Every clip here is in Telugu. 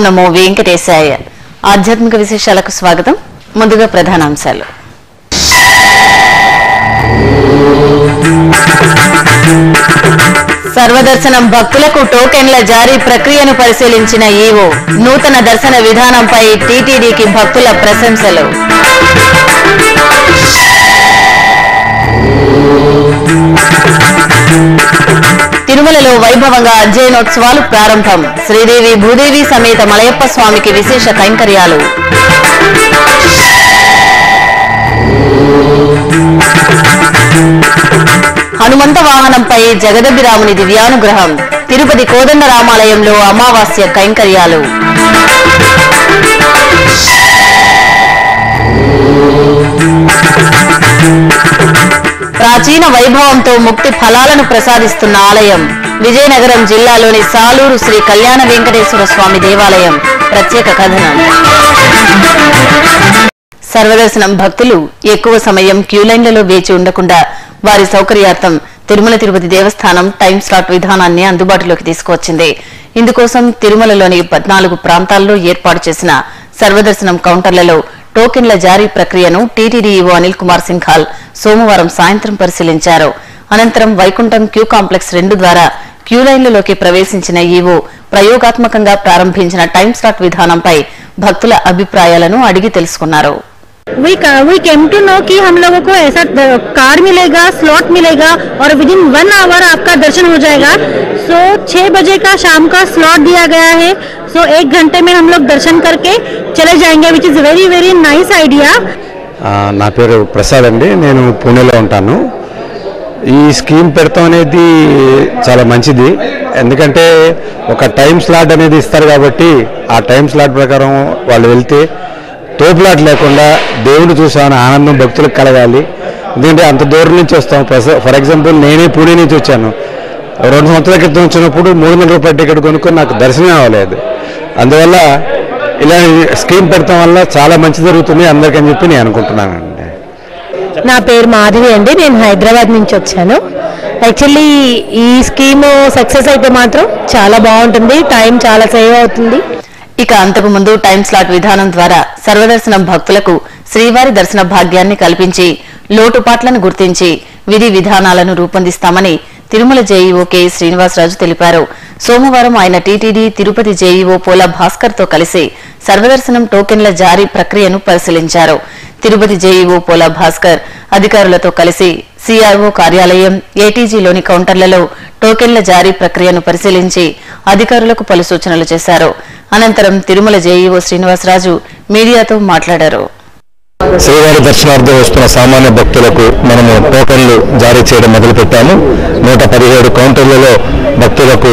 నమో వెంకటేశాయ. ఆధ్యాత్మిక విశేషాలకు స్వాగతం. ముందుగా ప్రధానాంశాలు. సర్వదర్శనం భక్తులకు టోకెన్ల జారీ ప్రక్రియను పరిశీలించిన ఈవో. నూతన దర్శన విధానంపై టీటీడీకి భక్తుల ప్రశంసలు. తిరుమలలో వైభవంగా అధ్యయనోత్సవాలు ప్రారంభం. శ్రీదేవి భూదేవి సమేత మలయప్ప స్వామికి విశేష కైంకర్యాలు. హనుమంత వాహనంపై జగదభిరాముని దివ్యానుగ్రహం. తిరుపతి కోదండ రామాలయంలో అమావాస్య కైంకర్యాలు. ప్రాచీన వైభవంతో ముక్తి ఫలాలను ప్రసాదిస్తున్న ఆలయం. విజయనగరం జిల్లాలోని సాలూరు శ్రీ కళ్యాణ వెంకటేశ్వర స్వామి దేవాలయం ప్రత్యేక కథనం. సర్వదర్శనం భక్తులు ఎక్కువ సమయం క్యూలైన్లలో వేచి ఉండకుండా వారి సౌకర్యార్థం తిరుమల తిరుపతి దేవస్థానం టైం స్లాట్ విధానాన్ని అందుబాటులోకి తీసుకువచ్చింది. ఇందుకోసం తిరుమలలోని 14 ప్రాంతాల్లో ఏర్పాటు చేసిన సర్వదర్శనం కౌంటర్లలో టోకెన్ల జారీ ప్రక్రియను టీటీడీ ఈవో అనిల్ కుమార్ సింఘాల్ సోమవారం సాయంత్రం పరిశీలించారు. అనంతరం వైకుంఠం క్యూ కాంప్లెక్స్ 2 ద్వారా క్యూలైన్లలోకి ప్రవేశించిన ఈవో ప్రయోగాత్మకంగా ప్రారంభించిన టైం స్లాట్ విధానంపై భక్తుల అభిప్రాయాలను అడిగి తెలుసుకున్నారు. We came to know कि हम लोगों को ऐसा कार मिलेगा, स्लॉट मिलेगा और विद इन 1 आवर आपका दर्शन हो जाएगा. सो 6 बजे का शाम का स्लॉट दिया गया है. सो 1 घंटे में हम लोग दर्शन करके चले जाएंगे, which is very very nice idea. నా పేరు ప్రసాద్ అండి. నేను పూణేలో ఉంటాను. ఈ స్కీమ్ పెడతాం అనేది చాలా మంచిది. ఎందుకంటే ఒక టైం స్లాట్ అనేది ఇస్తారు కాబట్టి ఆ టైం స్లాట్ ప్రకారం వాళ్ళు వెళ్తే తోపులాట లేకుండా దేవుడు చూసామని ఆనందం భక్తులకు కలగాలి. ఎందుకంటే అంత దూరం నుంచి వస్తాం. ఫర్ ఎగ్జాంపుల్ నేనే పూణే నుంచి వచ్చాను. 2 సంవత్సరాల క్రితం వచ్చినప్పుడు 300 రూపాయల టికెట్ కొనుక్కొని నాకు దర్శనం అవ్వలేదు. అందువల్ల ఇలా స్కీమ్ పెడతాం వల్ల చాలా మంచి జరుగుతుంది అందరికని చెప్పి నేను అనుకుంటున్నానండి. నా పేరు మాధవి అండి. నేను హైదరాబాద్ నుంచి వచ్చాను. యాక్చువల్లీ ఈ స్కీమ్ సక్సెస్ అయితే మాత్రం చాలా బాగుంటుంది. టైం చాలా సేవ్ అవుతుంది. ఇక అంతకు ముందు టైం స్లాట్ విధానం ద్వారా సర్వదర్శనం భక్తులకు శ్రీవారి దర్శన భాగ్యాన్ని కల్పించి లోటుపాట్లను గుర్తించి విధి విధానాలను రూపొందిస్తామని తిరుమల జేఈఓ కె శ్రీనివాసరాజు తెలిపారు. సోమవారం ఆయన టీటీడీ తిరుపతి జేఈఓ పోలా భాస్కర్ తో కలిసి సర్వదర్శనం టోకెన్ల జారీ ప్రక్రియను పరిశీలించారు. తిరుపతి జేఈఓ పోలా భాస్కర్ అధికారులతో కలిసి సిఆర్ఓ కార్యాలయం, ఏటీజీలోని కౌంటర్లలో టోకెన్ల జారీ ప్రక్రియను పరిశీలించి అధికారులకు పలు సూచనలు చేశారు. అనంతరం తిరుమల జేఈఓ శ్రీనివాసరాజు మీడియాతో మాట్లాడారు. శ్రీవారి దర్శనార్థం వస్తున్న సామాన్య భక్తులకు మనము టోకెన్లు జారీ చేయడం మొదలుపెట్టాము. 117 కౌంటర్లలో భక్తులకు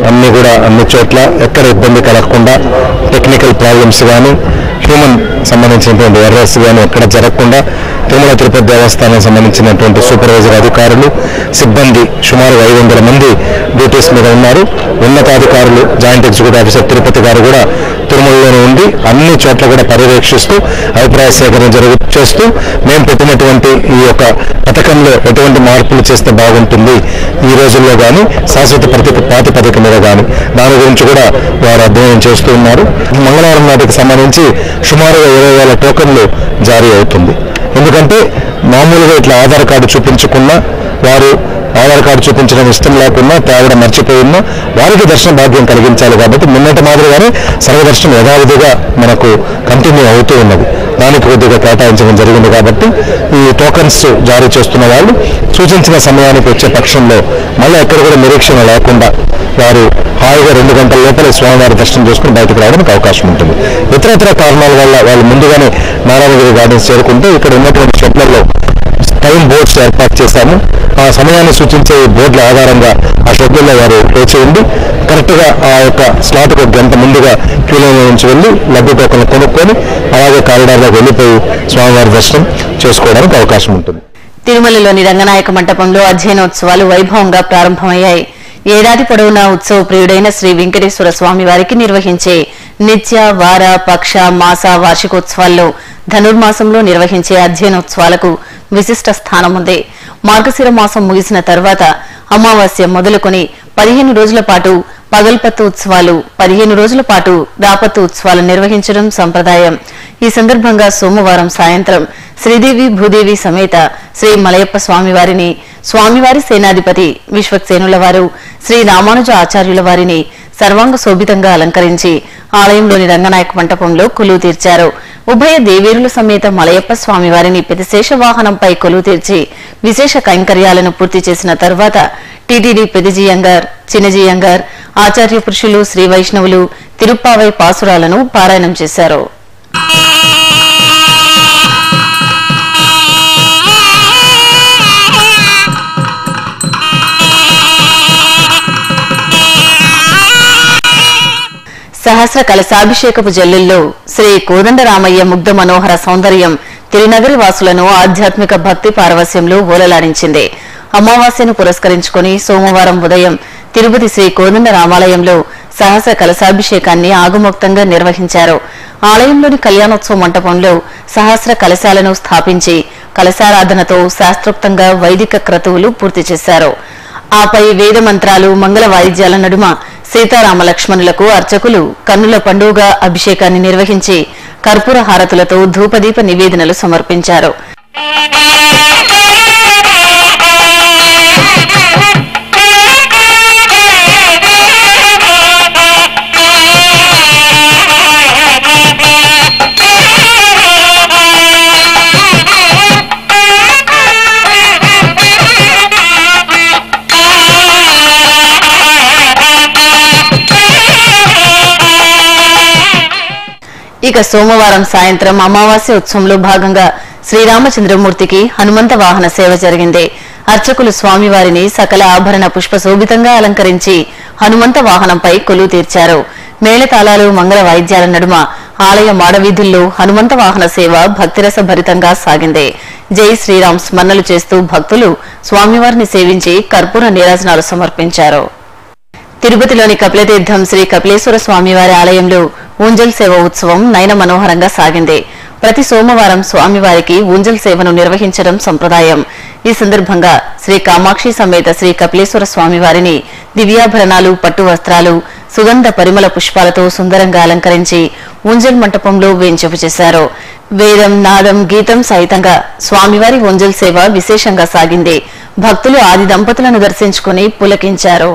అన్ని చోట్ల ఎక్కడ ఇబ్బంది కలగకుండా టెక్నికల్ ప్రాబ్లమ్స్ కానీ హ్యూమన్ సంబంధించినటువంటి ఎర్రర్స్ కానీ ఎక్కడ జరగకుండా తిరుమల తిరుపతి దేవస్థానం సంబంధించినటువంటి సూపర్వైజర్ అధికారులు, సిబ్బంది సుమారు 500 మంది డ్యూటీస్ మీద ఉన్నారు. ఉన్నతాధికారులు, జాయింట్ ఎగ్జిక్యూటివ్ ఆఫీసర్ తిరుపతి గారు కూడా తిరుమలలోనే ఉండి అన్ని చోట్ల కూడా పర్యవేక్షిస్తూ అభిప్రాయ సేకరణ చేస్తూ మేము పెట్టినటువంటి ఈ యొక్క పథకంలో ఎటువంటి మార్పులు చేస్తే బాగుంటుంది ఈ రోజుల్లో కానీ శాశ్వత ప్రాతిపదిక మీద కానీ దాని గురించి కూడా వారు అధ్యయనం చేస్తూ ఉన్నారు. మంగళవారం నాటికి సంబంధించి సుమారుగా 20,000 టోకన్లు జారీ అవుతుంది. ఎందుకంటే మామూలుగా ఇట్లా ఆధార్ కార్డు చూపించకుండా వారు ఆధార్ కార్డు చూపించడం ఇష్టం లేకుండా తేవడం మర్చిపోయినా వారికి దర్శన భాగ్యం కలిగించాలి. కాబట్టి నిన్నటి మాదిరిగానే సర్వదర్శనం యథావిధిగా మనకు కంటిన్యూ అవుతూ ఉన్నది. దానికి కొద్దిగా కేటాయించడం జరిగింది. కాబట్టి ఈ టోకన్స్ జారీ చేస్తున్న వాళ్ళు సూచించిన సమయానికి వచ్చే పక్షంలో మళ్ళీ ఎక్కడ కూడా నిరీక్షణ లేకుండా వారు హాయిగా 2 గంటల లోపల స్వామివారి దర్శనం చేసుకుని బయటకు రావడానికి అవకాశం ఉంటుంది. ఇతర కారణాల వల్ల వాళ్ళు ముందుగానే నారాయణగిరి గార్డెన్స్ చేరుకుంటే ఇక్కడ ఉన్నటువంటి షెడ్లలో టైం బోర్డ్స్ ఏర్పాటు చేశాము. ఆ సమయాన్ని సూచించే బోర్డుల ఆధారంగా ఆ షెడ్యూల్లో వారు వేచి ఉండి కరెక్ట్గా ఆ యొక్క స్లాట్కు 1 గంట ముందుగా క్యూలైన్ నుంచి వెళ్ళి లడ్డు టోకన్లు కొనుక్కొని అలాగే కారిడార్లోకి వెళ్ళిపోయి స్వామివారి దర్శనం చేసుకోవడానికి అవకాశం ఉంటుంది. తిరుమలలోని రంగనాయక మంటపంలో అధ్యయనోత్సవాలు వైభవంగా ప్రారంభమయ్యాయి. ఏడాది పొడవునా ఉత్సవ ప్రియుడైన శ్రీ వెంకటేశ్వర స్వామి వారికి నిర్వహించే నిత్య, వార, పక్ష, మాస వార్షికోత్సవాల్లో ధనుర్మాసంలో నిర్వహించే అధ్యయనోత్సవాలకు విశిష్ట స్థానం ఉంది. మార్గశిర మాసం ముగిసిన తర్వాత అమావాస్య మొదలుకొని 15 రోజుల పాటు పగల్పత్తు ఉత్సవాలు 15 రోజుల పాటు రాపత్తు ఉత్సవాలు నిర్వహించడం సంప్రదాయం. ఈ సందర్భంగా సోమవారం సాయంత్రం శ్రీదేవి భూదేవి సమేత శ్రీ మలయప్ప స్వామివారిని, స్వామివారి సేనాధిపతి విశ్వక్సేనుల వారు, శ్రీ రామానుజ ఆచార్యుల వారిని సర్వాంగ శోభితంగా అలంకరించి ఆలయంలోని రంగనాయక మంటపంలో కొలువు తీర్చారు. ఉభయ దేవేరుల సమేత మలయప్ప స్వామివారిని పెద్దశేష వాహనంపై కొలువు తీర్చి విశేష కైంకర్యాలను పూర్తి చేసిన తరువాత టీటీడీ పెదజీయంగార్, చిన్నజీయంగార్, ఆచార్య పురుషులు, శ్రీ వైష్ణవులు తిరుప్పావై పాసురాలను పారాయణం చేశారు. సహస్ర కలశాభిషేకపు జల్లుల్లో శ్రీ కోదండరామయ్య ముగ్ధ మనోహర సౌందర్యం తిరునగరి వాసులను ఆధ్యాత్మిక భక్తి పారవస్యంలో ఓలలాడించింది. అమావాస్యను పురస్కరించుకుని సోమవారం ఉదయం తిరుపతి శ్రీ కోదండ రామాలయంలో సహస్ర కలశాభిషేకాన్ని ఆగమోక్తంగా నిర్వహించారు. ఆలయంలోని కళ్యాణోత్సవ మంటపంలో సహస్ర కలశాలను స్థాపించి కలశారాధనతో శాస్త్రోక్తంగా వైదిక క్రతువులు పూర్తి చేశారు. ఆపై వేద మంత్రాలు, మంగళ వాయిద్యాల నడుమ సీతారామ లక్ష్మణులకు అర్చకులు కన్నుల పండుగగా అభిషేకాన్ని నిర్వహించి కర్పూర హారతులతో ధూపదీప నివేదనలు సమర్పించారు. ఇక సోమవారం సాయంత్రం అమావాస్య ఉత్సవంలో భాగంగా శ్రీరామచంద్రమూర్తికి హనుమంత వాహన సేవ జరిగింది. అర్చకులు స్వామివారిని సకల ఆభరణ పుష్ప శోభితంగా అలంకరించి హనుమంత వాహనంపై కొలువు తీర్చారు. మేళతాళాలు, మంగళ వాయిద్యాల నడుమ ఆలయ మాడవీధుల్లో హనుమంత వాహన సేవ భక్తిరస భరితంగా సాగింది. జై శ్రీరామ్ స్మరణలు చేస్తూ భక్తులు స్వామివారిని సేవించి కర్పూర నీరాజనాలు సమర్పించారు. తిరుపతిలోని కపిలతీర్థం శ్రీ కపిలేశ్వర స్వామివారి ఆలయంలో ఊంజల్ సేవ ఉత్సవం నయన మనోహరంగా సాగింది. ప్రతి సోమవారం స్వామివారికి ఊంజల్ సేవను నిర్వహించడం సంప్రదాయం. ఈ సందర్భంగా శ్రీ కామాక్షి సమేత శ్రీ కపిలేశ్వర స్వామివారిని దివ్యాభరణాలు, పట్టు వస్త్రాలు, సుగంధ పరిమళ పుష్పాలతో సుందరంగా అలంకరించి ఊంజల్ మంటపంలో వేంచేపు చేశారు. వేదం, నాదం, గీతం సహితంగా స్వామివారి ఊంజల్ సేవ విశేషంగా సాగింది. భక్తులు ఆది దంపతులను దర్శించుకుని పులకించారు.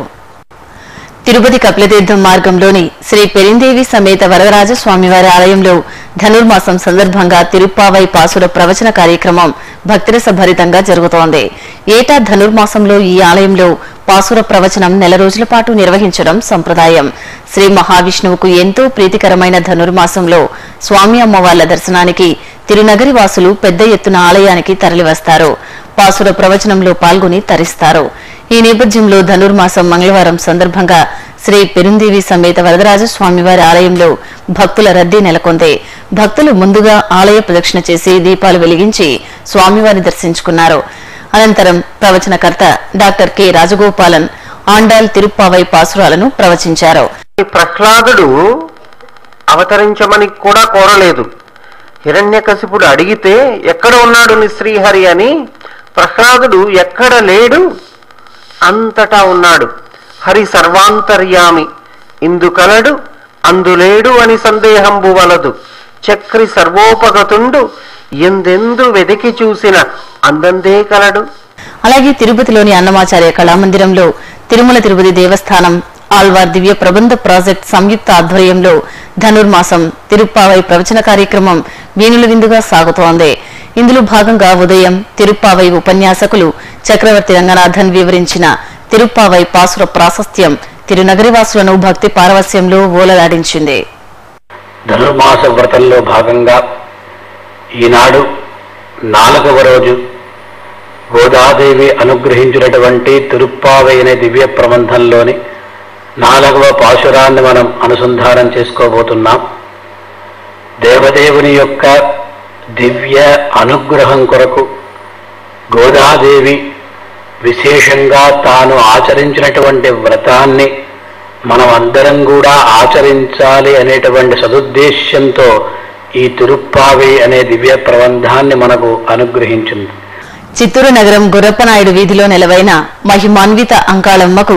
తిరుపతి కపిలతీర్థం మార్గంలోని శ్రీ పెరిందేవి సమేత వరదరాజ స్వామివారి ఆలయంలో ధనుర్మాసం సందర్భంగా తిరుప్పావై పాసుర ప్రవచన కార్యక్రమం భక్తిరస భరితంగా జరుగుతోంది. ఏటా ధనుర్మాసంలో ఈ ఆలయంలో పాసుర ప్రవచనం 1 రోజుల పాటు నిర్వహించడం సంప్రదాయం. శ్రీ మహావిష్ణువుకు ఎంతో ప్రీతికరమైన ధనుర్మాసంలో స్వామి అమ్మవార్ల దర్శనానికి తిరునగరి వాసులు పెద్ద ఎత్తున ఆలయానికి తరలివస్తారు. పాసుర ప్రవచనంలో పాల్గొని తరిస్తారు. ఈ నేపథ్యంలో ధనుర్మాసం మంగళవారం సందర్భంగా శ్రీ పెరుందేవి సమేత వరదరాజ స్వామివారి ఆలయంలో భక్తుల రద్దీ నెలకొంది. భక్తులు ముందుగా ఆలయ ప్రదక్షిణ చేసి దీపాలు వెలిగించి స్వామివారిని దర్శించుకున్నారు. అనంతరం ప్రవచనకర్త డాక్టర్ కె రాజగోపాలన్ ఆండాల్ తిరుప్పావై పాసురాలను ప్రవచించారు. ప్రహ్లాదుడు అవతరించమని కూడా కోరలేదు. హిరణ్యకశిపుడు అడిగితే ఎక్కడ ఉన్నాడు నీ శ్రీహరి అని, ప్రహ్లాదుడు ఎక్కడ లేడు, అంతటా ఉన్నాడు. హరి సర్వాంతర్యామి, ఇందుకలడు అందులేడు అని సందేహంబు వలదు. చక్రి సర్వోపగతుండు, ఎందెందు వెదికి చూసిన అందందే కలడు. అలాగే తిరుపతిలోని అన్నమాచార్య కళామందిరంలో తిరుమల తిరుపతి దేవస్థానం ఆళ్వార్ దివ్య ప్రబంధ ప్రాజెక్ట్ సంయుక్త ఆధ్వర్యంలో ధనుర్మాసం తిరుప్పావై ప్రవచన కార్యక్రమం వీణుల విందుగా సాగుతోంది. ఇందులో భాగంగా ఉదయం తిరుప్పావై ఉపన్యాసకులు చక్రవర్తి రంగనాథన్ వివరించిన తిరుప్పావై పాసుర ప్రాశస్త్యం తిరునగరి వాసులను భక్తి పారవస్యంలో ఓలలాడించింది. ధనుర్మాస వ్రతంలో భాగంగా ఈనాడు 4వ రోజు గోదాదేవి అనుగ్రహించినటువంటి తిరుప్పావై అనే దివ్య ప్రబంధంలోని 4వ పాశురాన్ని మనం అనుసంధానం చేసుకోబోతున్నాం. దేవదేవుని యొక్క దివ్య అనుగ్రహం కొరకు గోదాదేవి విశేషంగా తాను ఆచరించినటువంటి వ్రతాన్ని మనం అందరం కూడా ఆచరించాలి అనేటువంటి సదుద్దేశ్యంతో ఈ తిరుప్పావై అనే దివ్య ప్రబంధాన్ని మనకు అనుగ్రహించింది. చిత్తూరు నగరం గుర్రప్పనాయుడు వీధిలో నెలవైన మహిమాన్విత అంకాళమ్మకు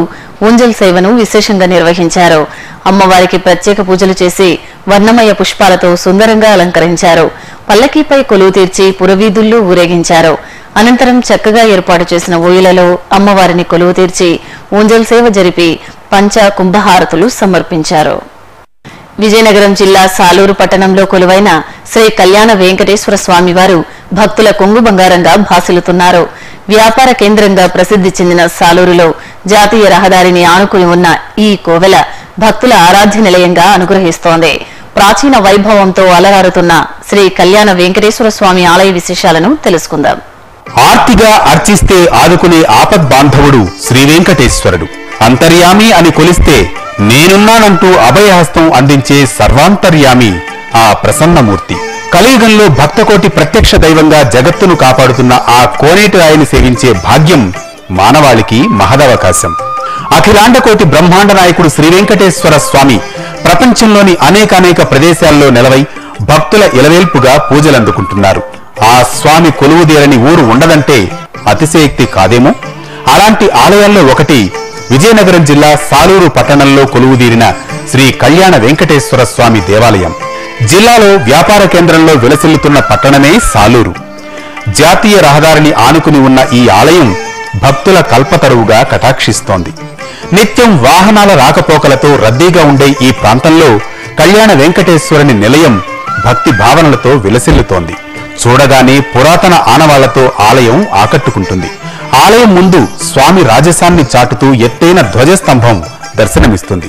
ఊంజల్ సేవను విశేషంగా నిర్వహించారు. అమ్మవారికి ప్రత్యేక పూజలు చేసి వర్ణమయ పుష్పాలతో సుందరంగా అలంకరించారు. పల్లకీపై కొలువు తీర్చి పురవీధుల్లో ఊరేగించారు. అనంతరం చక్కగా ఏర్పాటు చేసిన ఊయలలో అమ్మవారిని కొలువు తీర్చి ఊంజల్ సేవ జరిపి పంచ కుంభహారతులు సమర్పించారు. విజయనగరం జిల్లా సాలూరు పట్టణంలో కొలువైన శ్రీ కళ్యాణ వెంకటేశ్వర స్వామివారు భక్తుల కొంగు బంగారంగా భాసిల్లుతున్నారు. వ్యాపార కేంద్రంగా ప్రసిద్ది చెందిన సాలూరులో జాతీయ రహదారిని ఆనుకుని ఉన్న ఈ కోవెల భక్తుల ఆరాధ్య నిలయంగా అనుగ్రహిస్తోంది. ప్రాచీన వైభవంతో అలరారుతున్న శ్రీ కళ్యాణ వెంకటేశ్వర స్వామి ఆలయ విశేషాలను తెలుసుకుందాం. ఆర్తిగా అర్చిస్తే ఆదుకునే ఆపద్బాంధవుడు శ్రీ వెంకటేశ్వరుడు. అంతర్యామి అని కొలిస్తే నేనున్నానంటూ అభయహస్తం అందించే సర్వాంతర్యామి ఆ ప్రసన్నమూర్తి. కలియుగంలో భక్తకోటి ప్రత్యక్ష దైవంగా జగత్తును కాపాడుతున్న ఆ కోనేటి రాయిని సేవించే భాగ్యం మానవాళికి మహదవకాశం. అఖిలాండకోటి బ్రహ్మాండ నాయకుడు శ్రీ వెంకటేశ్వర స్వామి ప్రపంచంలోని అనేక ప్రదేశాల్లో నెలవై భక్తుల ఇలవేల్పుగా పూజలందుకుంటున్నారు. ఆ స్వామి కొలువుదేరని ఊరు ఉండదంటే అతిశయోక్తి కాదేమో. అలాంటి ఆలయాల్లో ఒకటి విజయనగరం జిల్లా సాలూరు పట్టణంలో కొలువుదీరిన శ్రీ కళ్యాణ వెంకటేశ్వర స్వామి దేవాలయం. జిల్లాలో వ్యాపార కేంద్రంలో విలసిల్లుతున్న పట్టణమే సాలూరు. జాతీయ రహదారిని ఆనుకుని ఉన్న ఈ ఆలయం భక్తుల కల్పతరువుగా కటాక్షిస్తోంది. నిత్యం వాహనాల రాకపోకలతో రద్దీగా ఉండే ఈ ప్రాంతంలో కళ్యాణ వెంకటేశ్వరుని నిలయం భక్తి భావనలతో విలసిల్లుతోంది. చూడగానే పురాతన ఆనవాళ్లతో ఆలయం ఆకట్టుకుంటుంది. ఆలయం ముందు స్వామి రాజసాన్ని చాటుతూ ఎత్తైన ధ్వజస్తంభం దర్శనమిస్తుంది.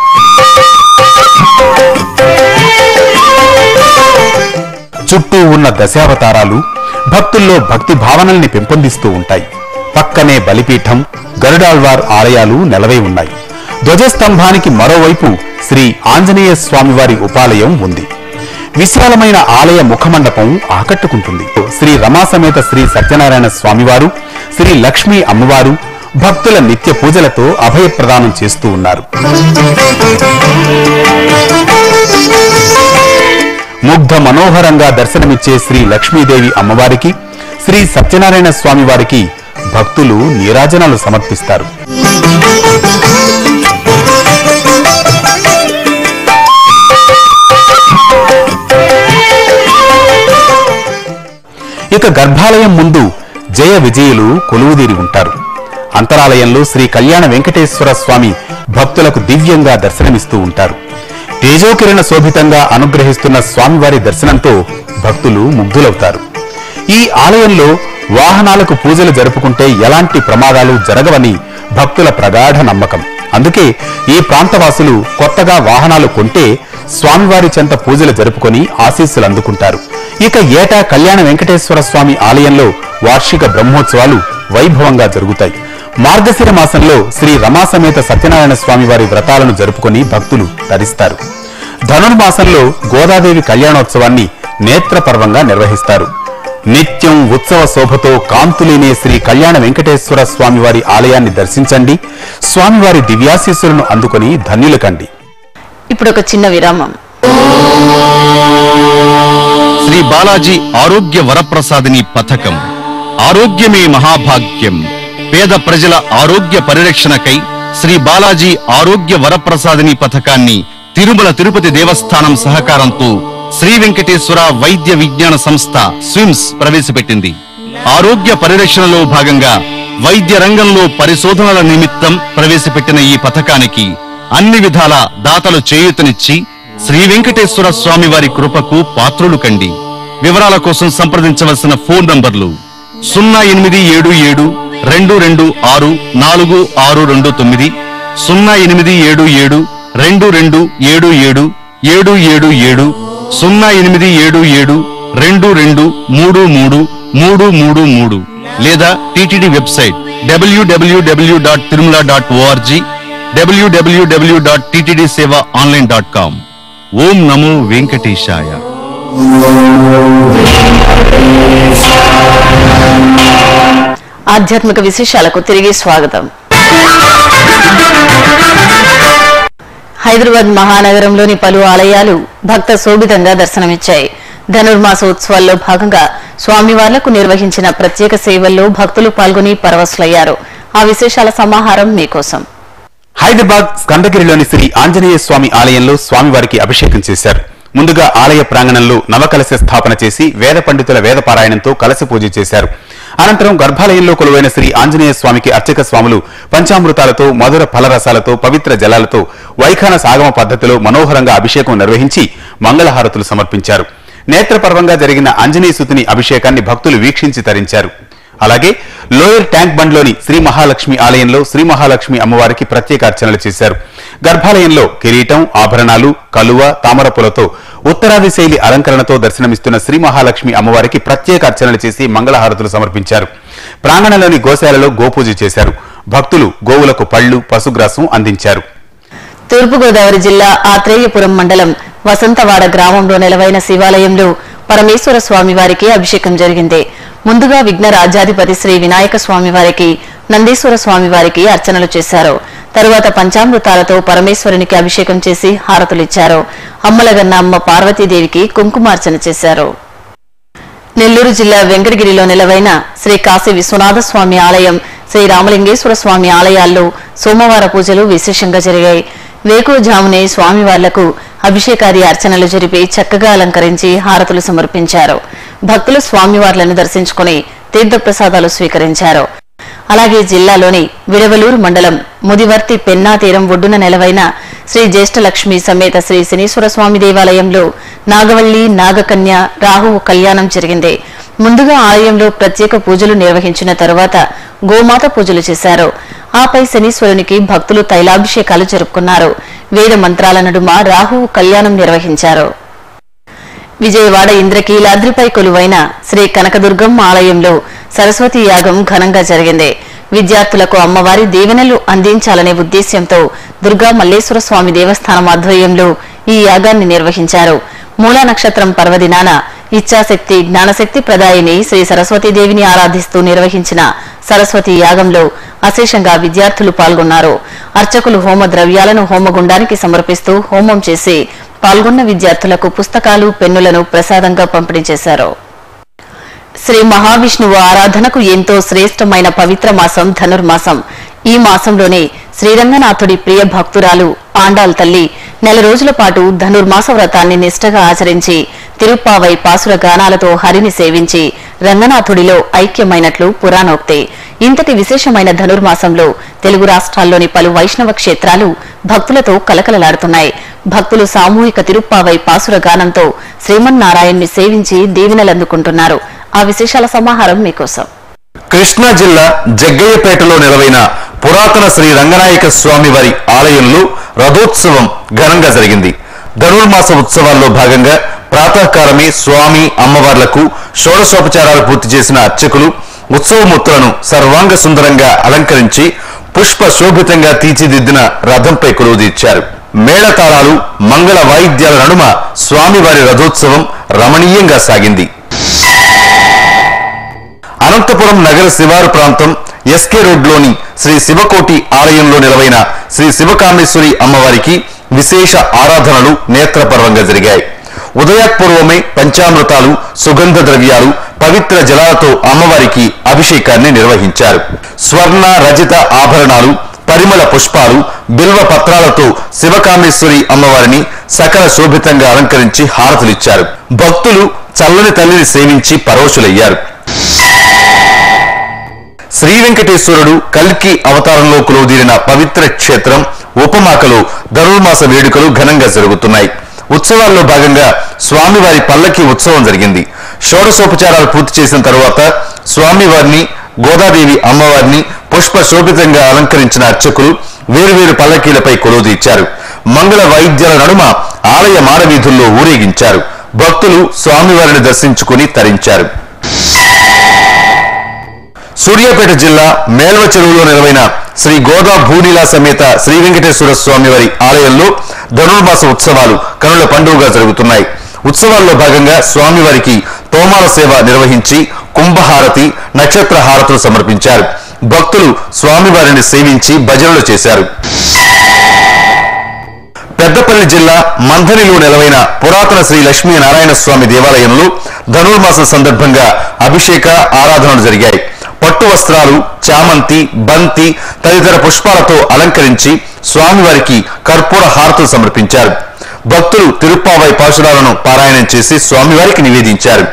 చుట్టూ ఉన్న దశావతారాలు భక్తుల్లో భక్తి భావనల్ని పెంపొందిస్తూ ఉంటాయి. పక్కనే బలిపీఠం, గరుడాళ్వార్ ఆలయాలు నెలవై ఉన్నాయి. ధ్వజస్తంభానికి మరోవైపు శ్రీ ఆంజనేయ స్వామివారి ఉపాలయం ఉంది. విశాలమైన ఆలయ ముఖమండపం ఆకట్టుకుంటుంది. శ్రీ రమాసమేత శ్రీ సత్యనారాయణ స్వామివారు, శ్రీ లక్ష్మీ అమ్మవారు భక్తుల నిత్య పూజలతో అభయప్రదానం చేస్తూ ఉన్నారు. ముగ్ధ మనోహరంగా దర్శనమిచ్చే శ్రీ లక్ష్మీదేవి అమ్మవారికి, శ్రీ సత్యనారాయణ స్వామివారికి భక్తులు నీరాజనాలు సమర్పిస్తారు. ఇక గర్భాలయం ముందు జయ విజయులు కొలువుదీరి ఉంటారు. అంతరాలయంలో శ్రీ కళ్యాణ వెంకటేశ్వర స్వామి భక్తులకు దివ్యంగా దర్శనమిస్తూ ఉంటారు. తేజోకిరణ శోభితంగా అనుగ్రహిస్తున్న స్వామివారి దర్శనంతో భక్తులు ముగ్ధులవుతారు. ఈ ఆలయంలో వాహనాలకు పూజలు జరుపుకుంటే ఎలాంటి ప్రమాదాలు జరగవని భక్తుల ప్రగాఢ నమ్మకం. అందుకే ఈ ప్రాంతవాసులు కొత్తగా వాహనాలు కొంటే స్వామివారి చెంత పూజలు జరుపుకొని ఆశీస్సులు అందుకుంటారు. ఇక ఏటా కళ్యాణ వెంకటేశ్వర స్వామి ఆలయంలో వార్షిక బ్రహ్మోత్సవాలు వైభవంగా జరుగుతాయి. మార్గశిర మాసంలో శ్రీ రమాసమేత సత్యనారాయణ స్వామి వారి వ్రతాలను జరుపుకొని భక్తులు తరిస్తారు. ధనుర్మాసంలో గోదాదేవి కళ్యాణోత్సవాన్ని నేత్రపర్వంగా నిర్వహిస్తారు. నిత్యం ఉత్సవ శోభతో కాంతులేనే శ్రీ కళ్యాణ వెంకటేశ్వర స్వామివారి ఆలయాన్ని దర్శించండి. స్వామివారి దివ్యాశీస్సులను అందుకొని ధన్యులు కండి. ఇప్పుడు ఒక చిన్న విరామం. శ్రీ బాలాజీ ఆరోగ్య వరప్రసాదిని పథకం. ఆరోగ్యమే మహాభాగ్యం. పేద ప్రజల ఆరోగ్య పరిరక్షణకై శ్రీ బాలాజీ ఆరోగ్య వరప్రసాదిని పథకాన్ని తిరుమల తిరుపతి దేవస్థానం సహకారంతో శ్రీ వెంకటేశ్వర వైద్య విజ్ఞాన సంస్థ స్విమ్స్ ప్రవేశపెట్టింది. ఆరోగ్య పరిరక్షణలో భాగంగా వైద్య రంగంలో పరిశోధనల నిమిత్తం ప్రవేశపెట్టిన ఈ పథకానికి అన్ని విధాల దాతలు చేయూతనిచ్చి శ్రీ వెంకటేశ్వర స్వామి వారి కృపకు పాత్రులు కండి. వివరాల కోసం సంప్రదించవలసిన ఫోన్ నంబర్లు 0877 226 4629, 0877 2277 777, 0877 22333333 లేదా టీటీడీ వెబ్సైట్ www.tirumala.org, www.ttdsevaonline.com. ఓం నమో వెంకటేశాయ. ఆధ్యాత్మిక విశేషాలకు తిరిగి స్వాగతం. హైదరాబాద్ మహానగరంలోని పలు ఆలయాలు భక్త శోభితంగా దర్శనమిచ్చాయి. ధనుర్మాస ఉత్సవాల్లో భాగంగా స్వామివార్లకు నిర్వహించిన ప్రత్యేక సేవల్లో భక్తులు పాల్గొని పరవశులయ్యారు. ఆ విశేషాల సమాహారం మీకోసం. హైదరాబాద్ స్కందగిరిలోని శ్రీ ఆంజనేయ స్వామి ఆలయంలో స్వామివారికి అభిషేకం చేశారు. ముందుగా ఆలయ ప్రాంగణంలో నవకలశ స్థాపన చేసి వేద పండితుల వేద పారాయణంతో కలశ పూజ చేశారు. అనంతరం గర్భాలయంలో కొలువైన శ్రీ ఆంజనేయ స్వామికి అర్చక స్వాములు పంచామృతాలతో, మధుర ఫలరసాలతో, పవిత్ర జలాలతో వైఖాన సాగమ పద్ధతిలో మనోహరంగా అభిషేకం నిర్వహించి మంగళహారతులు సమర్పించారు. నేత్రపర్వంగా జరిగిన ఆంజనేయ సుతుని అభిషేకాన్ని భక్తులు వీక్షించి తరించారు. అలాగే లోయర్ ట్యాంక్ బండ్లోని శ్రీ మహాలక్ష్మి ఆలయంలో శ్రీ మహాలక్ష్మి అమ్మవారికి ప్రత్యేక అర్చనలు చేశారు. గర్భాలయంలో కిరీటం, ఆభరణాలు, కలువ, తామరపులతో ఉత్తరాది శైలి అలంకరణతో దర్శనమిస్తున్న శ్రీ మహాలక్ష్మి అమ్మవారికి ప్రత్యేక అర్చనలు చేసి మంగళహారతులు సమర్పించారు. ప్రాంగణంలోని గోశాలలో గోపూజ చేశారు. భక్తులు గోవులకు పళ్లు, పశుగ్రాసం అందించారు. తూర్పుగోదావరి జిల్లా ఆత్రేయపురం మండలం వసంతవాడ గ్రామంలో నెలవైన శివాలయంలో పరమేశ్వర స్వామివారికి అభిషేకం జరిగింది. ముందుగా విఘ్న రాజ్యాధిపతి శ్రీ వినాయక స్వామివారికి, నందీశ్వర స్వామివారికి అర్చనలు చేశారు. తరువాత పంచామృతాలతో పరమేశ్వరునికి అభిషేకం చేసి హారతులిచ్చారు. అమ్మలగన్న అమ్మ పార్వతీదేవికి కుంకుమార్చన చేశారు. నెల్లూరు జిల్లా వెంకటగిరిలో నెలవైన శ్రీ కాశీ విశ్వనాథ స్వామి ఆలయం, శ్రీ రామలింగేశ్వర స్వామి ఆలయాల్లో సోమవార పూజలు విశేషంగా జరిగాయి. వేకువజామునే స్వామివార్లకు అభిషేకాది అర్చనలు జరిపి చక్కగా అలంకరించి హారతులు సమర్పించారు. భక్తులు స్వామివార్లను దర్శించుకుని తీర్థప్రసాదాలు స్వీకరించారు. అలాగే జిల్లాలోని విడవలూరు మండలం ముదివర్తి పెన్నా తీరం ఒడ్డున నెలవైన శ్రీ జ్యేష్ఠలక్ష్మి సమేత శ్రీ శనీశ్వర స్వామి దేవాలయంలో నాగవల్లి, నాగకన్య, రాహువు కళ్యాణం జరిగింది. ముందుగా ఆలయంలో ప్రత్యేక పూజలు నిర్వహించిన తరువాత గోమాత పూజలు చేశారు. ఆపై శనీశ్వరునికి భక్తులు తైలాభిషేకాలు జరుపుకున్నారు. వేద మంత్రాల నడుమ రాహువు కళ్యాణం నిర్వహించారు. విజయవాడ ఇంద్రకీలాద్రిపై కొలువైన శ్రీ కనకదుర్గమ్మ ఆలయంలో సరస్వతి యాగం ఘనంగా జరిగింది. విద్యార్థులకు అమ్మవారి దీవెనలు అందించాలనే ఉద్దేశ్యంతో దుర్గా మల్లేశ్వర స్వామి దేవస్థానం ఆధ్వర్యంలో ఈ యాగాన్ని నిర్వహించారు. మూలా నక్షత్రం పర్వదినాన ఇచ్ఛాశక్తి, జ్ఞానశక్తి ప్రదాయిని శ్రీ సరస్వతీదేవిని ఆరాధిస్తూ నిర్వహించిన సరస్వతి యాగంలో అశేషంగా విద్యార్థులు పాల్గొన్నారు. అర్చకులు హోమ ద్రవ్యాలను హోమగుండానికి సమర్పిస్తూ హోమం చేసి పాల్గొన్న విద్యార్థులకు పుస్తకాలు, పెన్నులను ప్రసాదంగా పంపిణీ చేశారు. శ్రీ మహావిష్ణువు ఆరాధనకు ఎంతో శ్రేష్టమైన పవిత్ర మాసం ధనుర్మాసం. ఈ మాసంలోనే శ్రీరంగనాథుడి ప్రియ భక్తురాలు ఆండాల్ తల్లి నెల రోజుల పాటు ధనుర్మాస వ్రతాన్ని నిష్ఠగా ఆచరించి తిరుప్పావై పాసుర గానాలతో హరిని సేవించి రంగనాథుడిలో ఐక్యమైనట్లు పురాణోక్తి. ఇంతటి విశేషమైన ధనుర్మాసంలో తెలుగు రాష్ట్రాల్లోని పలు వైష్ణవ క్షేత్రాలు భక్తులతో కలకలలాడుతున్నాయి. భక్తులు సామూహిక తిరుప్పావై పాసుర గానంతో శ్రీమన్నారాయణ్ణి సేవించి దీవెనలందుకుంటున్నారు. ఆ విశేషాల సమాహారం మీకోసం. కృష్ణా జిల్లా జగ్గయ్యపేటలో నెలవైన పురాతన శ్రీ రంగనాయక స్వామి వారి ఆలయంలో రథోత్సవం ఘనంగా జరిగింది. ధనుర్మాస ఉత్సవాల్లో భాగంగా ప్రాతకాలమే స్వామి, అమ్మవార్లకు షోడశోపచారాలు పూర్తి చేసిన అర్చకులు ఉత్సవమూర్తులను సర్వాంగ సుందరంగా అలంకరించి పుష్ప శోభితంగా తీర్చిదిద్దిన రథంపై కొలువుదీర్చారు. మేళతాళాలు, మంగళ వాయిద్యాల నడుమ స్వామివారి రథోత్సవం రమణీయంగా సాగింది. అనంతపురం నగర శివారు ప్రాంతం ఎస్కే రోడ్లోని శ్రీ శివకోటి ఆలయంలో నెలవైన శ్రీ శివకామేశ్వరి అమ్మవారికి విశేష ఆరాధనలు నేత్రపర్వంగా జరిగాయి. ఉదయాత్పూర్వమే పంచామృతాలు, సుగంధ ద్రవ్యాలు, పవిత్ర జలాలతో అమ్మవారికి అభిషేకాన్ని నిర్వహించారు. స్వర్ణ, రజిత ఆభరణాలు, పరిమళ పుష్పాలు, బిల్వ పత్రాలతో శివకామేశ్వరి అమ్మవారిని సకల శోభితంగా అలంకరించి హారతులిచ్చారు. భక్తులు చల్లని తల్లిని సేవించి పరవశులయ్యారు. శ్రీ వెంకటేశ్వరుడు కల్కి అవతారంలో కొలువుదీరిన పవిత్ర క్షేత్రం ఉపమాకలో ధనుర్మాస వేడుకలు ఘనంగా జరుగుతున్నాయి. ఉత్సవాల్లో భాగంగా స్వామివారి పల్లకి ఉత్సవం జరిగింది. షోడశోపచారాలు పూర్తి చేసిన తరువాత స్వామివారిని, గోదాదేవి అమ్మవారిని పుష్ప శోభితంగా అలంకరించిన అర్చకులు వేరువేరు పల్లకీలపై కొలువుదీర్చారు. మంగళ వాయిద్యాల నడుమ ఆలయ మాడవీధుల్లో ఊరేగించారు. భక్తులు స్వామివారిని దర్శించుకుని తరించారు. సూర్యాపేట జిల్లా మేల్వ చెరువులో నెలవైన శ్రీ గోదా భూనీలా సమేత శ్రీ వెంకటేశ్వర స్వామి వారి ఆలయంలో ధనుర్మాస ఉత్సవాలు కనుల పండుగగా జరుగుతున్నాయి. ఉత్సవాల్లో భాగంగా స్వామివారికి తోమాల సేవ నిర్వహించి కుంభహారతి, నక్షత్ర హారతులు సమర్పించారు. భక్తులు స్వామివారిని సేవించి భజనలు చేశారు. పెద్దపల్లి జిల్లా మంథనిలో నెలవైన పురాతన శ్రీ లక్ష్మీనారాయణ స్వామి దేవాలయంలో ధనుర్మాసం సందర్భంగా అభిషేక ఆరాధనలు జరిగాయి. పట్టు పట్టు వస్త్రాలు, చామంతి, బంతి తదితర పుష్పాలతో అలంకరించి స్వామివారికి కర్పూర హారతులు సమర్పించారు. భక్తులు తిరుప్పావై పాశురాలను పారాయణం చేసి స్వామివారికి నివేదించారు.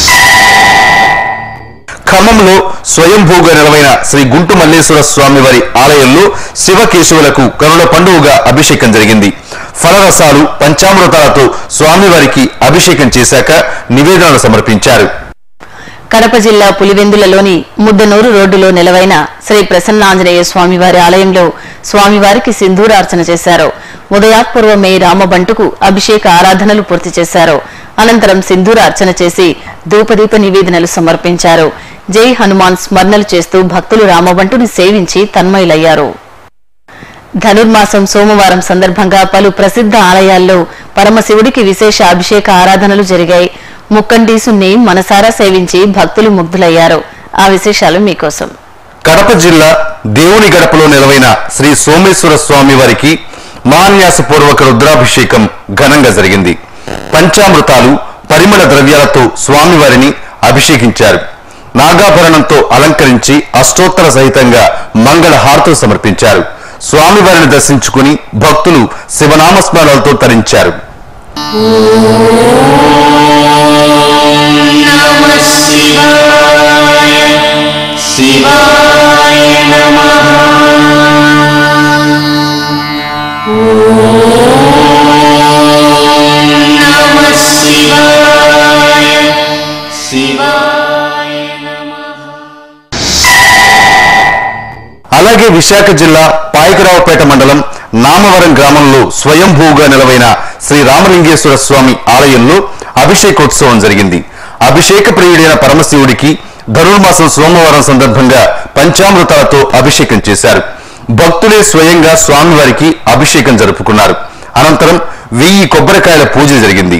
ఖమ్మంలో స్వయంభూగా నిలవైన శ్రీ గుంటు మల్లేశ్వర స్వామివారి ఆలయంలో శివకేశవులకు కనుల పండుగగా అభిషేకం జరిగింది. ఫలరసాలు, పంచామృతాలతో స్వామివారికి అభిషేకం చేశాక నివేదనలు సమర్పించారు. కడప జిల్లా పులివెందులలోని ముద్దనూరు రోడ్డులో నిలవైన శ్రీ ప్రసన్నాంజనేయ స్వామివారి ఆలయంలో స్వామివారికి సింధూరార్చన చేశారు. ఉదయాత్పూర్వమే రామబంటుకు అభిషేక ఆరాధనలు పూర్తి చేశారు. అనంతరం సింధూరార్చన చేసి ధూపదీప నివేదనలు సమర్పించారు. జై హనుమాన్ స్మరణలు చేస్తూ భక్తులు రామబంటుని సేవించి తన్మయులయ్యారు. ధనుర్మాసం సోమవారం సందర్భంగా పలు ప్రసిద్ధ ఆలయాల్లో పరమశివుడికి విశేష అభిషేక ఆరాధనలు జరిగాయి. ముక్కండీసుని మనసారా సేవించి భక్తులు ముగ్ధులయ్యారు. ఆ విశేషాలు మీకోసం. కడప జిల్లా దేవుని గడపలో నిలవైన శ్రీ సోమేశ్వర స్వామి వారికి మహాన్యాసపూర్వక రుద్రాభిషేకం ఘనంగా జరిగింది. పంచామృతాలు, పరిమళ ద్రవ్యాలతో స్వామివారిని అభిషేకించారు. నాగాభరణంతో అలంకరించి అష్టోత్తర సహితంగా మంగళ హారతులు సమర్పించారు. స్వామివారిని దర్శించుకుని భక్తులు శివనామస్మరణలతో తరించారు. అలాగే విశాఖ జిల్లా పాయకరావుపేట మండలం నామవరం గ్రామంలో స్వయంభూగా నిలవైన శ్రీ రామలింగేశ్వర స్వామి ఆలయంలో అభిషేకోత్సవం జరిగింది. అభిషేక ప్రియుడైన పరమశివుడికి ధనుర్మాసం సోమవారం సందర్భంగా పంచామృతాలతో అభిషేకం చేశారు. భక్తులే స్వయంగా స్వామివారికి అభిషేకం జరుపుకున్నారు. అనంతరం 1000 కొబ్బరికాయల పూజ జరిగింది.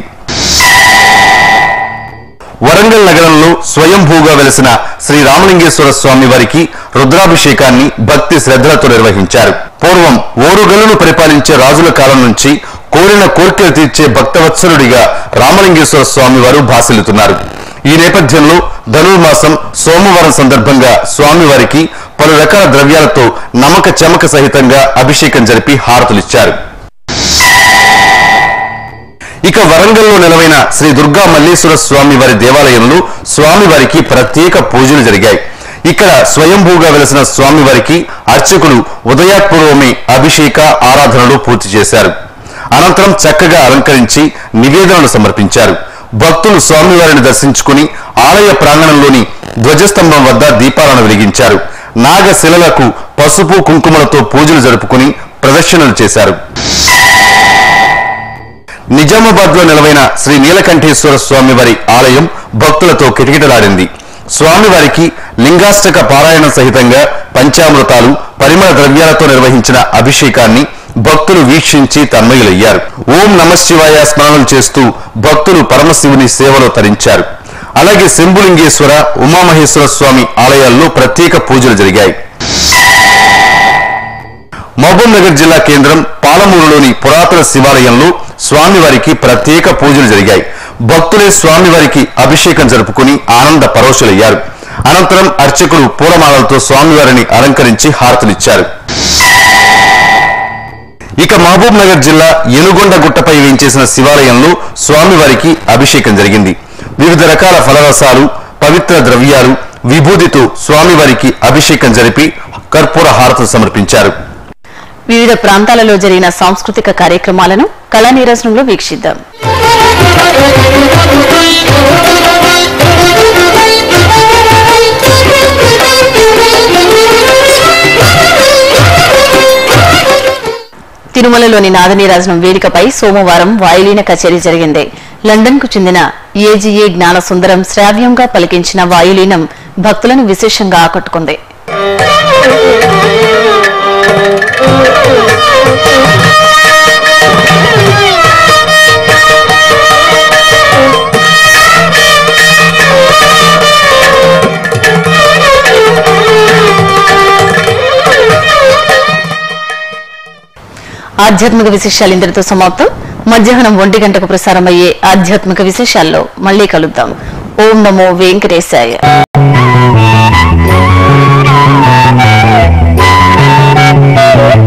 వరంగల్ నగరంలో స్వయంభూగా వెలసిన శ్రీ రామలింగేశ్వర స్వామి వారికి రుద్రాభిషేకాన్ని భక్తి శ్రద్ధలతో నిర్వహించారు. పూర్వం ఓరుగల్లును పరిపాలించే రాజుల కాలం నుంచి కోరిన కోరికలు తీర్చే భక్తవత్సలుడిగా రామలింగేశ్వర స్వామి వారు భాసిల్లుతున్నారు. ఈ నేపథ్యంలో ధనుర్మాసం సోమవారం సందర్భంగా స్వామివారికి పలు రకాల ద్రవ్యాలతో నమక చమక సహితంగా అభిషేకం జరిపి హారతులిచ్చారు. ఇక వరంగల్లో నిలవైన శ్రీ దుర్గా మల్లేశ్వర స్వామి వారి దేవాలయంలో స్వామివారికి ప్రత్యేక పూజలు జరిగాయి. ఇక్కడ స్వయంభూగా వెలసిన స్వామివారికి అర్చకులు ఉదయాత్పూర్వమే అభిషేక ఆరాధనలు పూర్తి చేశారు. అనంతరం చక్కగా అలంకరించి నివేదనలు సమర్పించారు. భక్తులు స్వామివారిని దర్శించుకుని ఆలయ ప్రాంగణంలోని ధ్వజస్తంభం వద్ద దీపాలను వెలిగించారు. నాగశిలలకు పసుపు కుంకుమలతో పూజలు జరుపుకుని ప్రదర్శనలు చేశారు. నిజామాబాద్ లో నిలవైన శ్రీ నీలకంఠేశ్వర స్వామివారి ఆలయం భక్తులతో కిటకిటలాడింది. స్వామివారికి లింగాష్టక పారాయణ సహితంగా పంచామృతాలు, పరిమళ ద్రవ్యాలతో నిర్వహించిన అభిషేకాన్ని భక్తులు వీక్షించి తన్మయులయ్యారు. ఓం నమశివాయ స్మరణలు చేస్తూ భక్తులు పరమశివుని సేవలో తరించారు. అలాగే శంభులింగేశ్వర, ఉమామహేశ్వర స్వామి ఆలయాల్లో ప్రత్యేక పూజలు జరిగాయి. మహబూబ్ నగర్ జిల్లా కేంద్రం పాలమూరులోని పురాతన శివాలయంలో స్వామివారికి ప్రత్యేక పూజలు జరిగాయి. భక్తులే స్వామివారికి అభిషేకం జరుపుకుని ఆనంద పరవశులయ్యారు. అనంతరం అర్చకులు పూలమాలలతో స్వామివారిని అలంకరించి హారతులిచ్చారు. ఇక మహబూబ్ నగర్ జిల్లా ఏనుగొండ గుట్టపై వేయించేసిన శివాలయంలో స్వామివారికి అభిషేకం జరిగింది. వివిధ రకాల ఫలరసాలు, పవిత్ర ద్రవ్యాలు, విభూతితో స్వామివారికి అభిషేకం జరిపి కర్పూర హారతులు సమర్పించారు. వివిధ ప్రాంతాలలో జరిగిన సాంస్కృతిక కార్యక్రమాలను కళా నీరసనంలో వీక్షిద్దాం. తిరుమలలోని నాదనీరాజనం వేదికపై సోమవారం వాయులీన కచేరీ జరిగింది. లండన్ కు చెందిన ఏజీఏ జ్ఞాన సుందరం శ్రావ్యంగా పలికించిన వాయులీనం భక్తులను విశేషంగా ఆకట్టుకుంది. ఆధ్యాత్మిక విశేషాలు ఇంతటితో సమాప్తం. మధ్యాహ్నం 1 గంటకు ప్రసారమయ్యే ఆధ్యాత్మిక విశేషాల్లో మళ్లీ కలుద్దాం. ఓం నమో వెంకటేశాయ. है